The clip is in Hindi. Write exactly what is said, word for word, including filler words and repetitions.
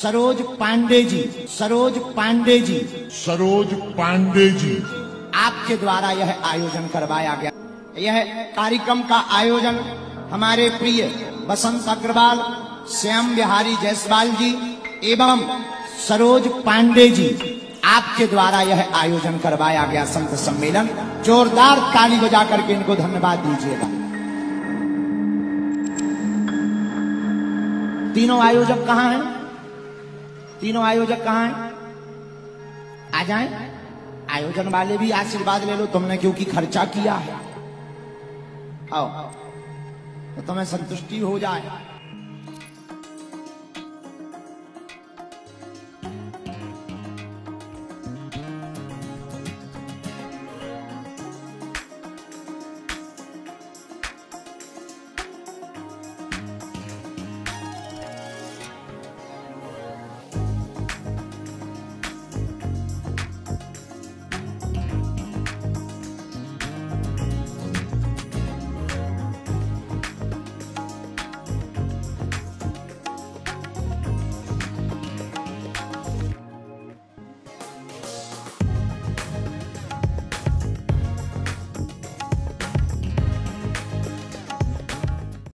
सरोज पांडे जी, सरोज पांडे जी, सरोज पांडे जी आपके द्वारा यह आयोजन करवाया गया। यह कार्यक्रम का आयोजन हमारे प्रिय बसंत अग्रवाल, श्याम बिहारी जायसवाल जी एवं सरोज पांडे जी आपके द्वारा यह आयोजन करवाया गया संत सम्मेलन। जोरदार ताली बजा करके इनको धन्यवाद दीजिएगा। तीनों आयोजक कहाँ हैं? तीनों आयोजक कहाँ हैं? आ जाएं। आयोजन वाले भी आशीर्वाद ले लो, तुमने क्योंकि खर्चा किया है। आओ तो तुम्हें संतुष्टि हो जाए।